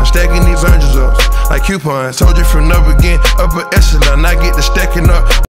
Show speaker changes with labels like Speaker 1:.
Speaker 1: stacking these oranges up like coupons. Told you from the beginning, upper echelon, I get the stacking up.